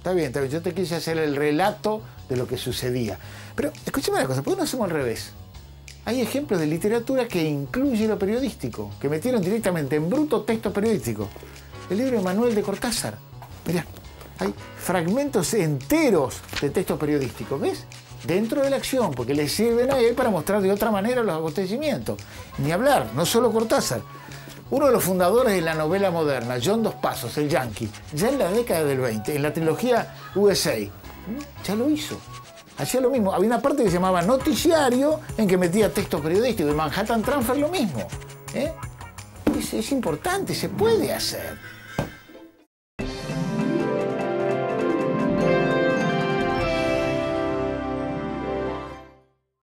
Está bien, está bien. Yo te quise hacer el relato de lo que sucedía. Pero escúchame una cosa, ¿por qué no hacemos al revés? Hay ejemplos de literatura que incluye lo periodístico, que metieron directamente en bruto texto periodístico. El libro de Manuel de Cortázar. Mirá, hay fragmentos enteros de texto periodístico, ¿ves? Dentro de la acción, porque le sirven a él para mostrar de otra manera los acontecimientos. Ni hablar, no solo Cortázar. Uno de los fundadores de la novela moderna, John Dos Passos, el Yankee, ya en la década del 20, en la trilogía USA, ya lo hizo. Hacía lo mismo. Había una parte que se llamaba Noticiario, en que metía texto periodístico. Y Manhattan Transfer lo mismo. Es importante, se puede hacer.